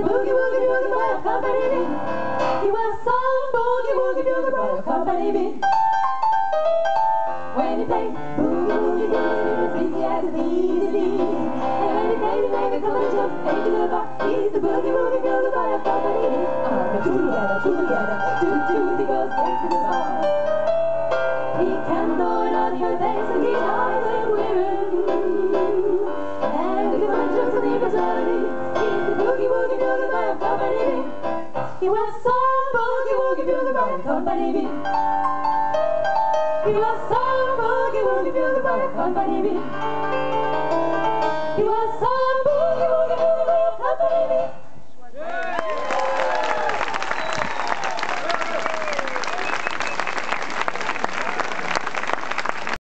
boogie woogie bugle boy company beat. He was some boogie woogie bugle boy company beat. When he played boogie woogie bugle, it was easy as an easy beat. And when he played the baby come and jump into the bar, he's the boogie woogie bugle boy company beat. The Juliana, Judy goes into the bar. He can throw it on your face and guitars and women. And if you want just a little melody, he's the boogie woogie bugle boy company beat. He was some boogie woogie bugle boy company beat. He was some boogie woogie bugle boy company beat.